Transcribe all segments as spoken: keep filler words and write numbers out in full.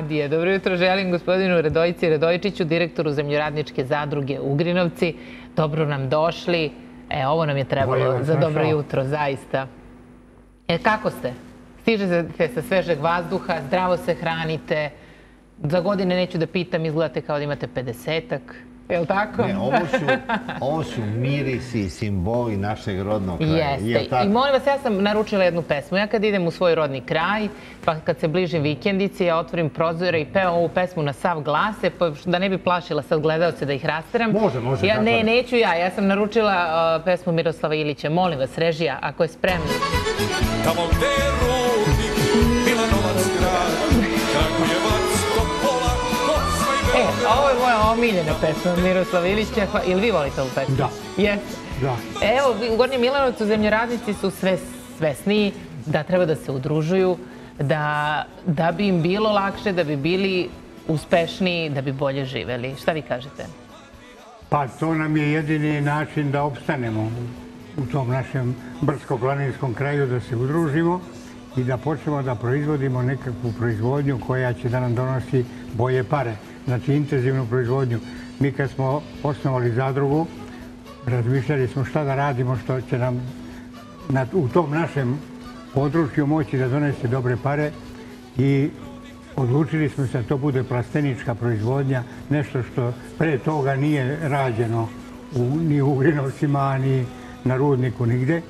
radije. Dobro jutro želim gospodinu Radojici Radojičiću, direktoru Zemljoradničke zadruge Ugrinovci. Dobro nam došli. E, ovo nam je trebalo za dobro jutro, zaista. E, kako ste? Stižete sa svežeg vazduha, zdravo se hranite. Za godine neću da pitam, izgledate kao da imate pedesetak. Je li tako? Ne, ovo su mirisi i simboli našeg rodnog kraja. Jeste. I molim vas, ja sam naručila jednu pesmu. Ja kad idem u svoj rodni kraj, pa kad se bližim vikendici, ja otvorim prozore i pevam ovu pesmu na sav glase, pa da ne bi plašila sad gledaoce da ih rasteram. Može, može. Ne, neću ja. Ja sam naručila pesmu Miroslava Ilića. Molim vas, režija, ako je spremna. Tamo gde je rudnik, Milanovac grad, Kragujevac, Topola, Kosma i Beograd. E, ovo je moja omiljena pesma Miroslava Ilića. Ili vi volite ovu pesmu? Da. Jeste? Da. Evo, u Gornjem Milanovcu zemljoradnici su sve svesniji da treba da se udružuju, da bi im bilo lakše, da bi bili uspešniji, da bi bolje živeli. Šta vi kažete? Pa to nam je jedini način da opstanemo u tom našem brdsko-planinskom kraju, da se udružimo i da počnemo da proizvodimo nekakvu proizvodnju koja će da nam donosi bolje pare. Znači intenzivnu proizvodnju. Mi kad smo osnovali zadrugu, razmišljali smo šta da radimo što će nam u tom našem području moći da donese dobre pare i odlučili smo se da to bude plastenička proizvodnja, nešto što pre toga nije rađeno ni u Ugrinovcima, ni na rudniku, nigde.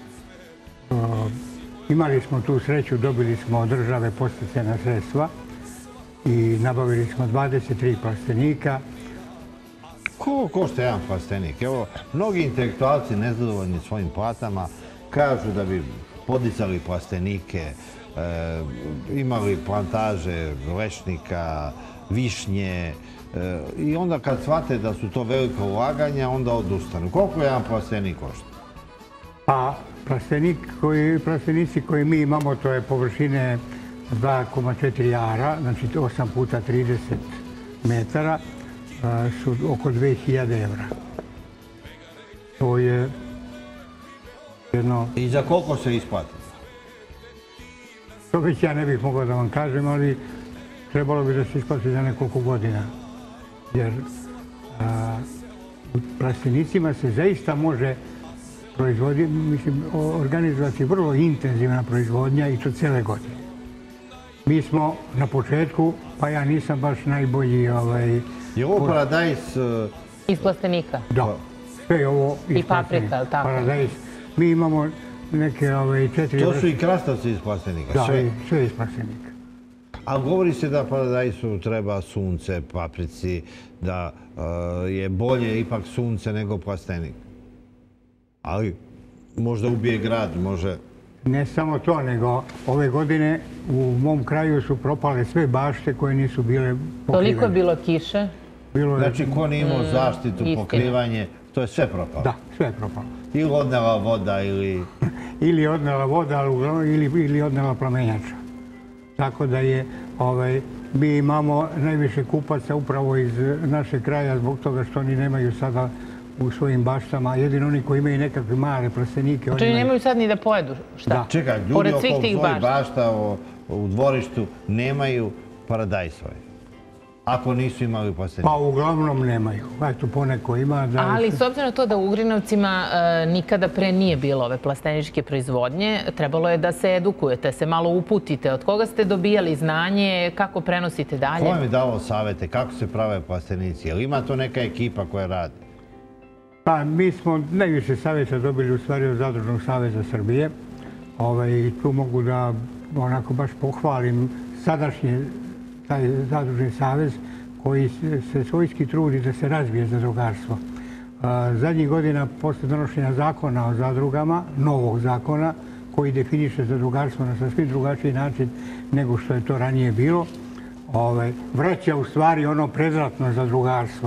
Imali smo tu sreću, dobili smo od države podsticajna sredstva i nabavili smo dvadeset tri plastenika. Koliko košta jedan plastenik? Evo, mnogi intelektualci nezadovoljni svojim platama kažu da bi podicali plastenike, imali plantaže lešnika, višnje i onda kad shvate da su to velika ulaganja, onda odustanu. Koliko jedan plastenik košta? Pa plastenici koje mi imamo, to je površine dva zarez četiri ara, znači osam puta trideset metara, su oko dve hiljade evra. To je jedno... I za koliko se isplati? To već ja ne bih mogao da vam kažem, ali trebalo bi da se isplati za nekoliko godina. Jer u plastenicima se zaista može organizovati vrlo intenzivna proizvodnja i to cele godine. Mi smo na početku, pa ja nisam baš najbolji... Je ovo paradajz... Iz plastenika? Da. Sve je ovo iz plastenika. I paprika, ili tako? Paradajz. Mi imamo neke četiri... To su i krastavci iz plastenika? Da, sve iz plastenika. A govori se da paradajzu treba sunce, paprici, da je bolje ipak sunce nego plastenik. Ali možda ubije grad, može... Ne samo to, nego ove godine u mom kraju su propale sve bašte koje nisu bile pokrivene. Toliko je bilo kiše? Znači, ko nije imao zaštitu, pokrivanje, to je sve propalo? Da, sve je propalo. Ili odnela voda, ili... Ili odnela voda, ili odnela plamenjača. Tako da je, mi imamo najviše kupaca upravo iz našeg kraja zbog toga što oni nemaju sada u svojim baštama, jedino oni koji imaju nekakve male plastenike. Znači oni nemaju sad ni da pojedu, šta? Čekaj, ljudi oko svojih bašta u dvorištu nemaju paradajsove, ako nisu imali plastenike. Pa uglavnom nemaju, eto poneko ima. Ali s obzirom na to da u Ugrinovcima nikada pre nije bilo ove plasteničke proizvodnje, trebalo je da se edukujete, se malo uputite. Od koga ste dobijali znanje, kako prenosite dalje? Ko vam je davao savete, kako se prave plastenici? Je li ima to neka ekipa koja radi? Pa, mi smo najviše savjeta dobili u stvari od Zadružnog saveza Srbije. Tu mogu da onako baš pohvalim sadašnji taj Zadružni savez koji se svojski trudi da se razvije zadrugarstvo. Zadnjih godina, posle donošenja zakona o zadrugama, novog zakona, koji definiše zadrugarstvo na sasvim drugačiji način nego što je to ranije bilo, vraća u stvari ono predratno zadrugarstvo.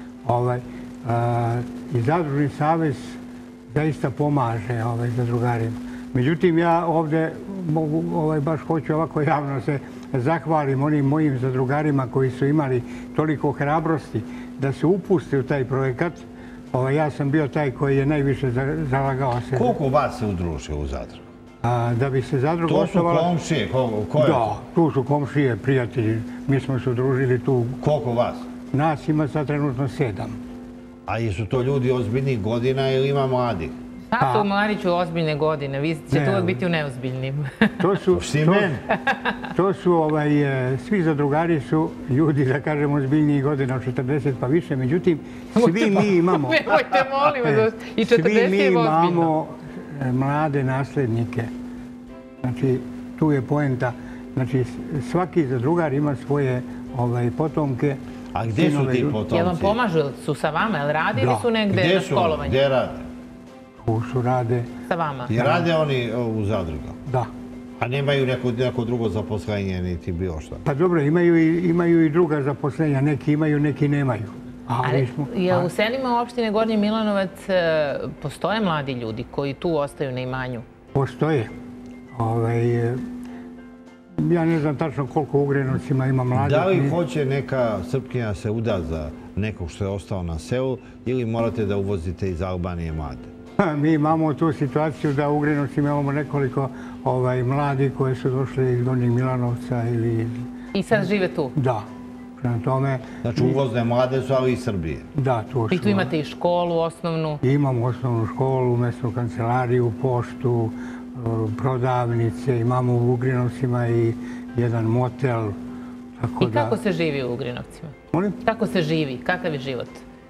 I Zadružni savez zaista pomaže zadrugarima. Međutim, ja ovdje baš hoću ovako javno se zahvalim onim mojim zadrugarima koji su imali toliko hrabrosti da se upuste u taj projekat. Ja sam bio taj koji je najviše zalagao se. Koliko vas se udružilo u zadrugu? Da bi se zadruga To su osnovala... komšije, ko je? Da, tu su komšije, prijatelji. Mi smo se udružili tu. Koliko vas? Nas ima sad trenutno sedam. A jesu to ljudi ozbiljnih godina ili ima mladih? Sad su u Mladiću ozbiljne godine, vi ćete uvijek biti u neozbiljnim. To su, Šimen? to su ovaj, svi zadrugari su ljudi, da kažemo, ozbiljnijih godina od četrdeset pa više, međutim, svi mi imamo... Nemojte, molim vas, i četrdeset je ozbiljno. Svi mi imamo mlade naslednike. Znači, tu je poenta. Znači, svaki zadrugar ima svoje ovaj, potomke. A gdje su ti potomci? Jel vam pomažu, su sa vama, jel rade ili su negdje na školovanju? Gdje rade? Tu su rade. Sa vama? I rade oni u zadrugu? Da. A nemaju neko, neko drugo zaposlenje, niti bilo šta? Pa dobro, imaju i, imaju i druga zaposlenja. Neki imaju, neki nemaju. Ali je u selima opštine Gornji Milanovac postoje mladi ljudi koji tu ostaju na imanju? Postoje. Ovaj, ja ne znam tačno koliko u Ugrinovcima ima mladih. Da li hoće neka Srpkinja se uda za nekog što je ostao na selu ili morate da uvozite iz Albanije mlade? Mi imamo tu situaciju da u Ugrinovcima imamo nekoliko ovaj, mladi koji su došli iz Gornjeg Milanovca ili... I sad žive tu? Da. Tome, znači uvozne mlade su, ali i Srbije? Da, tu su. I tu imate i školu osnovnu? Imamo osnovnu školu, mesnu kancelariju, poštu, prodavnice. Imamo u Ugrinovcima i jedan motel. I kako se živi u Ugrinovcima? Molim? Kako se živi? Kakav je život?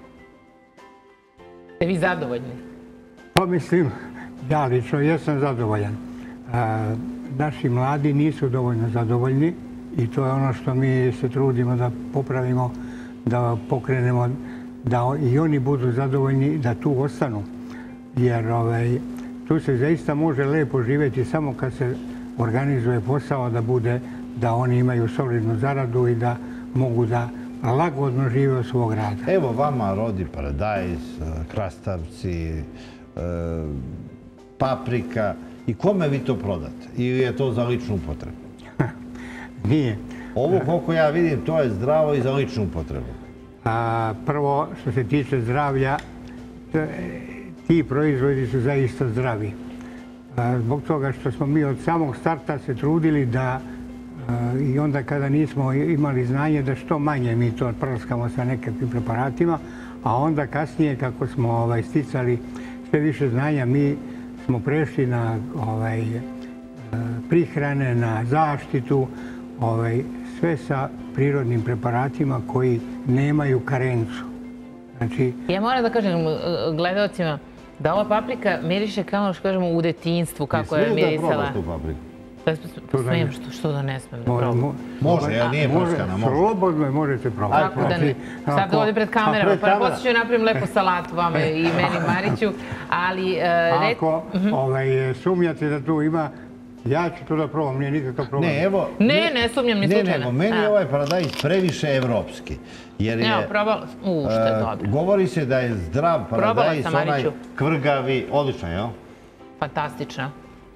Ste vi zadovoljni? Pa mislim, ja lično jesam zadovoljan. Naši mladi nisu dovoljno zadovoljni. I to je ono što mi se trudimo da popravimo, da pokrenemo, da i oni budu zadovoljni, da tu ostanu. Jer ovaj, tu se zaista može lepo živjeti samo kad se organizuje posao da bude, da oni imaju solidnu zaradu i da mogu da lagodno žive od svog rada. Evo vama rodi paradajz, krastavci, paprika. I kome vi to prodate? Ili je to za ličnu upotrebu? Nije. Ovo, koliko ja vidim, to je zdravo i za ličnu upotrebu. Prvo, što se tiče zdravlja, ti proizvodi su zaista zdravi. Zbog toga što smo mi od samog starta se trudili da i onda kada nismo imali znanje da što manje mi to prskamo sa nekakvim preparatima, a onda kasnije kako smo sticali sve više znanja, mi smo prešli na prihrane, na zaštitu, sve sa prirodnim preparatima koji nemaju karencu. Ja moram da kažem gledalcima da ova paprika miriše kao što kažemo u detinjstvu kako je mirisala. Smijem da probaš tu papriku? Smijem, što da ne smijem da probam. Može, ja nije prskana, može. Slobodno je možete probati. Kako da ne? Sad ovdje pred kamerama, pa poslije ću napravim lepo salatu vama i meni Mariću, ali... Ako sumnjate da tu ima, ja ću to da probam, nije nikakav problem. Ne, evo... Ne, ne sumnjam ni slučajno. Ne, nego meni je ovaj paradajz previše evropski. Evo, probala... U, što je dobro. Govori se da je zdrav paradajz, onaj kvrgavi, odlično, jel? Fantastično.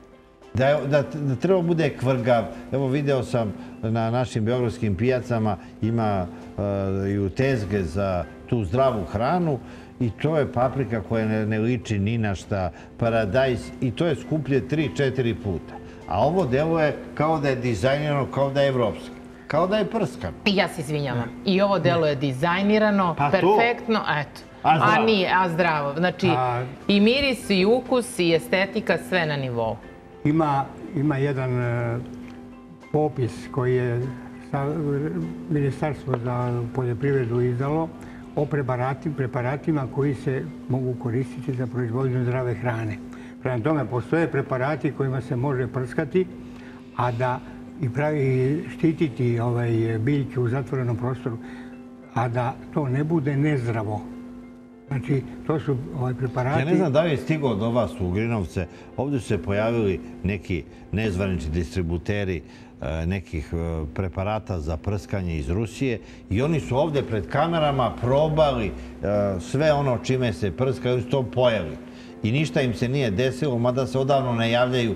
Da treba bude kvrgav. Evo, video sam na našim beogradskim pijacama, ima i u tezge za tu zdravu hranu i to je paprika koja ne liči ni na šta, paradajz, i to je skuplje tri četiri puta. A ovo deluje kao da je dizajnirano, kao da je evropski. Kao da je prskano. I ja se izvinjavam. I ovo deluje dizajnirano, perfektno, eto. A nije, a zdravo. Znači, i miris, i ukus, i estetika, sve na nivou. Ima jedan popis koji je Ministarstvo za poljoprivredu izdalo o preparatima koji se mogu koristiti za proizvodnju zdrave hrane. Prema tome, postoje preparati kojima se može prskati, a da i štititi biljke u zatvorenom prostoru, a da to ne bude nezdravo. Znači, to su preparati... Ja ne znam da li je stigao do vas u Ugrinovce. Ovdje su se pojavili neki nezvanični distributeri nekih preparata za prskanje iz Rusije i oni su ovdje pred kamerama probali sve ono čime se prska i oni su to pojeli. I ništa im se nije desilo, mada se odavno ne javljaju.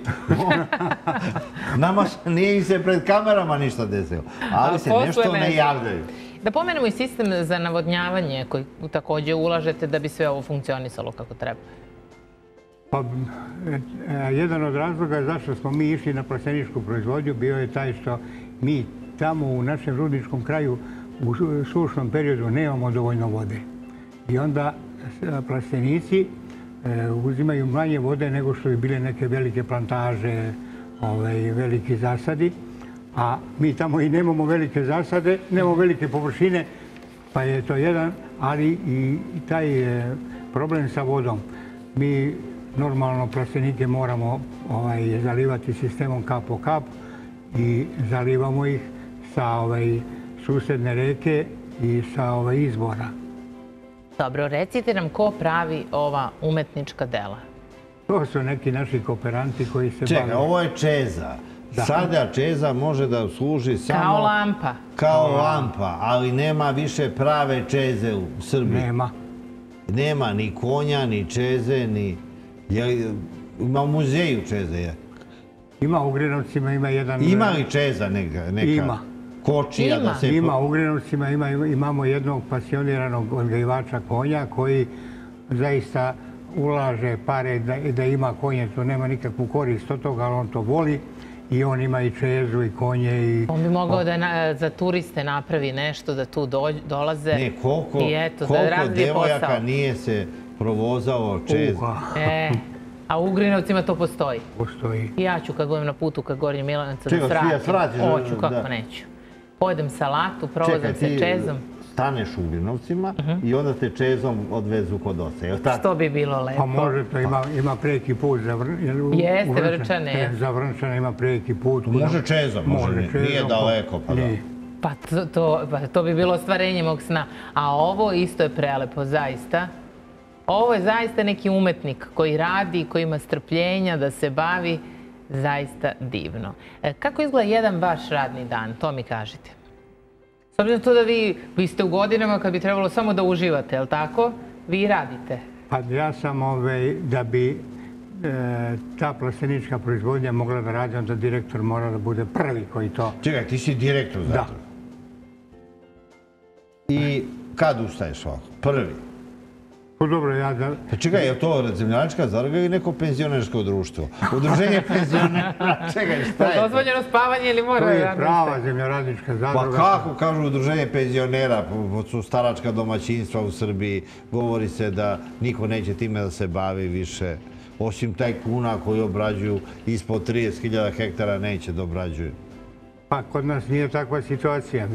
Nama nije im se pred kamerama ništa desilo, ali se nešto ne javljaju. Da pomenemo i sistem za navodnjavanje koji također ulažete da bi sve ovo funkcionisalo kako treba. Pa, jedan od razloga zašto smo mi išli na plasteničku proizvodnju bio je taj što mi tamo u našem rudničkom kraju u sušnom periodu nemamo dovoljno vode. I onda plastenici uzimaju manje vode nego što bi bile neke velike plantaže, veliki zasadi. A mi tamo i nemamo velike zasade, nemamo velike površine, pa je to jedan, ali i taj problem sa vodom. Mi normalno plastenike moramo zalivati sistemom kap po kap i zalivamo ih sa susedne reke i sa izvora. Dobro, recite nam ko pravi ova umetnička dela? To su neki naši kooperanti koji se bave... Čekaj, ovo je čeza. Sada čeza može da služi samo... Kao lampa. Kao lampa, ali nema više prave čeze u Srbiji. Nema. Nema ni konja, ni čeze, ni... Ima u muzeju čeze, je? Ima u Ugrinovcima, ima jedan... Ima li čeza neka? Ima. Kočija da se... Ima u Ugrinovcima, imamo jednog pasioniranog odgajivača konja koji zaista ulaže pare da ima konje. To nema nikakvu korist od toga, ali on to voli. I on ima i čezu i konje i... On bi mogao da za turiste napravi nešto, da tu dolaze. Ne, koliko devojaka nije se provozao čez. A u Ugrinovcima to postoji? Postoji. I ja ću kad budem na putu ka Gornji Milanovca da svratim. Hoću, kako neću. Pojedem salatu, provozam se čezom. Staneš u Ugrinovcima i onda te čezom odvezu kod oca. Što bi bilo lepo. Pa može to, ima preki put za Vrnčane. Jeste, Vrnčane. Za Vrnčane ima preki put. Može čezom, nije daleko. Pa to bi bilo ostvarenje mog sna. A ovo isto je prelepo, zaista. Ovo je zaista neki umetnik koji radi, koji ima strpljenja da se bavi. Zaista divno. Kako izgleda jedan vaš radni dan? To mi kažete. S obzirom to da vi, vi ste u godinama kad bi trebalo samo da uživate, je li tako? Vi radite. Pa ja sam da bi ta plastenička proizvodnja mogla da radi, onda direktor mora da bude prvi koji to... Čekaj, ti si direktor zadruge. Da. I kad ustaješ ovako? Prvi? Pa dobro, ja da... Pa čekaj, je to zemljačka zadruga ili neko penzionersko društvo? Udruženje penzionera? Čekaj, šta je to? Dozvoljeno spavanje ili mora... To je prava zemljoradnička zadruga. Pa kako kažu udruženje penzionera? Su staračka domaćinstva u Srbiji. Govori se da niko neće time da se bavi više. Osim tajkuna koji obrađuju ispod trideset hiljada hektara neće da obrađuju. Pa kod nas nije takva situacija.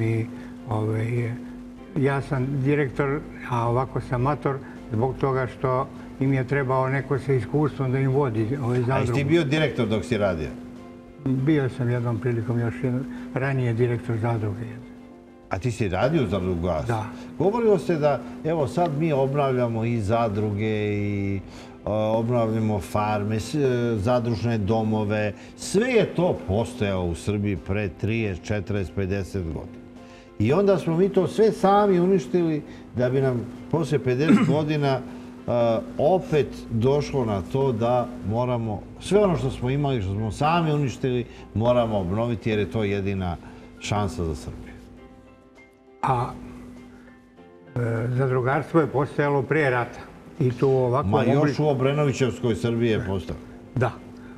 Ja sam direktor, a ovako sam amator, zbog toga što im je trebao neko sa iskustvom da im vodi ove zadruge. A jesi ti bio direktor dok si radio? Bio sam jednom prilikom još ranije direktor zadruge. A ti si radio u zadrugu Gas? Da. Govorilo se da, evo sad mi obnavljamo i zadruge i obnavljamo farme, zadružne domove. Sve je to postojalo u Srbiji pre trideset, četrdeset, pedeset godina. I onda smo mi to sve sami uništili da bi nam posle pedeset godina opet došlo na to da moramo, sve ono što smo imali, što smo sami uništili, moramo obnoviti jer je to jedina šansa za Srbiju. A zadrugarstvo je postojalo prije rata. Ma još u Obrenovićevskoj Srbiji je postojalo. Da.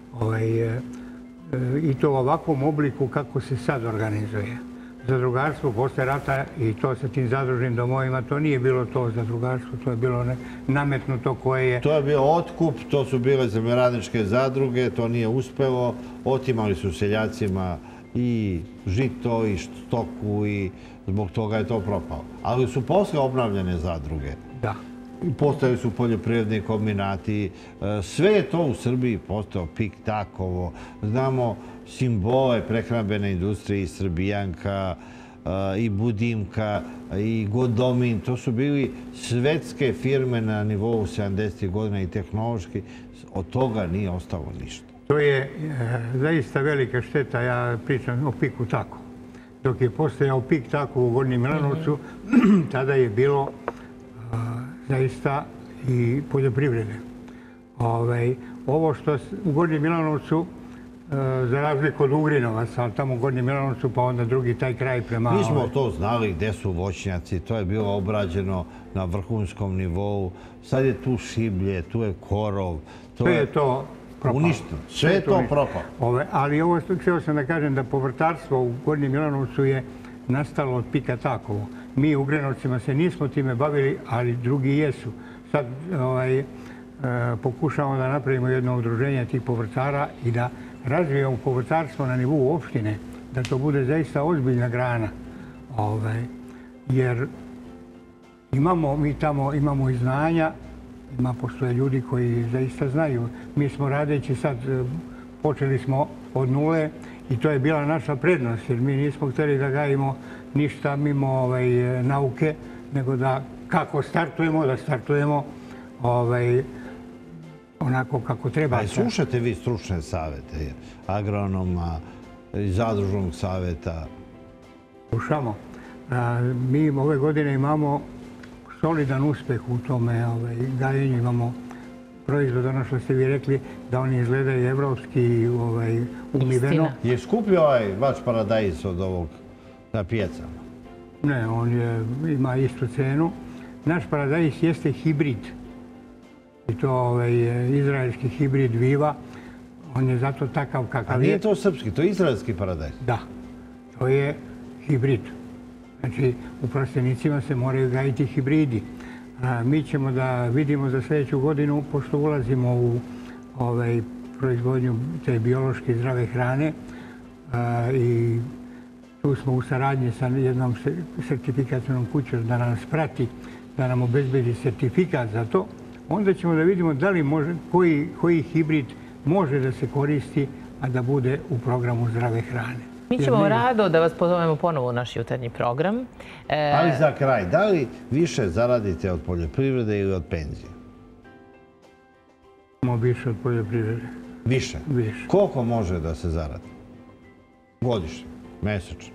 I to u ovakvom obliku kako se sad organizuje. Zadrugarstvo posle rata i to sa tim zadružnim domovima, to nije bilo to zadrugarstvo, to je bilo nametnuto koje je... To je bio otkup, to su bile zemljoradničke zadruge, to nije uspelo, otimali su seljacima i žito i stoku i zbog toga je to propalo. Ali su posle obnavljene zadruge. Da. Postojali su poljoprivredni kombinati, sve je to u Srbiji postao Pik Takovo. Znamo simbole prehrambene industrije i Srbijanka, i Budimka, i Godomin. To su bili svetske firme na nivou sedamdesetih godina i tehnološki. Od toga nije ostalo ništa. To je zaista velika šteta. Ja pričam o Piku Takovo. Dok je postojao Pik Takovo u Gornjem Milanovcu, tada je bilo zaista i poljoprivrede. Ovo što u Gornjem Milanovcu, za razliku od Ugrinovaca, ali tamo u Gornjem Milanovcu, pa onda drugi taj kraj prema... Mi smo to znali gde su voćnjaci, to je bilo obrađeno na vrhunskom nivou. Sad je tu šiblje, tu je korov, Sve je to propalo. Uništeno. Sve je to propalo. Ove, ali ovo što htio sam da kažem da povrtarstvo u Gornjem Milanovcu je nastalo od Pika Takovo. Mi u Ugrinovcima se nismo time bavili, ali drugi jesu. Sad ovaj, e, pokušavamo da napravimo jedno udruženje tih povrtara i da razvijemo povrtarstvo na nivou opštine, da to bude zaista ozbiljna grana. Ovaj, jer imamo, mi tamo imamo i znanja, ima postoje ljudi koji zaista znaju. Mi smo radeći sad, počeli smo od nule i to je bila naša prednost, jer mi nismo htjeli da gajimo ništa mimo ovaj, nauke, nego da kako startujemo, da startujemo ovaj, onako kako treba. A slušate vi stručne savete agronoma, zadružnog saveta? Slušamo. Mi ove godine imamo solidan uspeh u tome ovaj, gajenju. Imamo proizvod, ono što ste vi rekli, da oni izgledaju evropski ovaj, umiveno. Je skuplji ovaj vaš paradajz od ovog na pijacama? Ne, on je, ima istu cenu. Naš paradajz jeste hibrid. I to ovaj, izraelski hibrid Viva. On je zato takav kakav je. A nije to srpski, to je izraelski paradajz? Da, to je hibrid. Znači, u plastenicima se moraju gajiti hibridi. A, mi ćemo da vidimo za sljedeću godinu, pošto ulazimo u ovaj, proizvodnju te biološke zdrave hrane a, i tu smo u saradnji sa jednom sertifikacijnom kućom da nas prati, da nam obezbedi sertifikat za to. Onda ćemo da vidimo da li može, koji, koji hibrid može da se koristi, a da bude u programu zdrave hrane. Mi ćemo rado da vas pozovemo ponovo u naš jutarnji program. E... Ali za kraj, da li više zaradite od poljoprivrede ili od penzije? Imamo više od poljoprivrede. Više? Više. Koliko može da se zaradi? Godišnje, mesečno?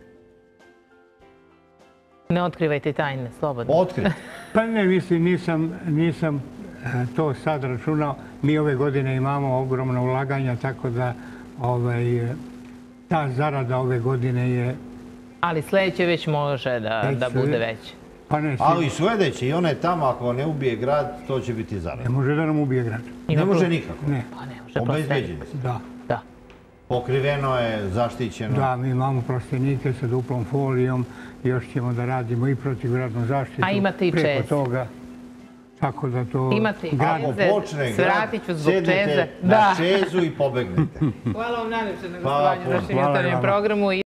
Ne otkrivajte tajne, slobodno. Otkrivajte. Pa ne, mislim, nisam, nisam to sad računao. Mi ove godine imamo ogromno ulaganja, tako da ovaj, ta zarada ove godine je... Ali sljedeće već može da, da bude veće. Pa ne, ali sljedeće i one tamo, ako ne ubije grad, to će biti zarada. Ne može da nam ubije grad. Ne može nikako? Ne. Pa ne može. Obezbeđeni se? Da. Da. Pokriveno je, zaštićeno? Da, mi imamo plastenike sa duplom folijom. Još ćemo da radimo i protivgradnu zaštitu. A imate i čeze. Preko toga. Tako da to... Imate i čeze. Svratit ću zbog čeze. Sednite na čezu i pobegnite. Hvala vam najljepše na gostovanju u našem jutarnjem programu.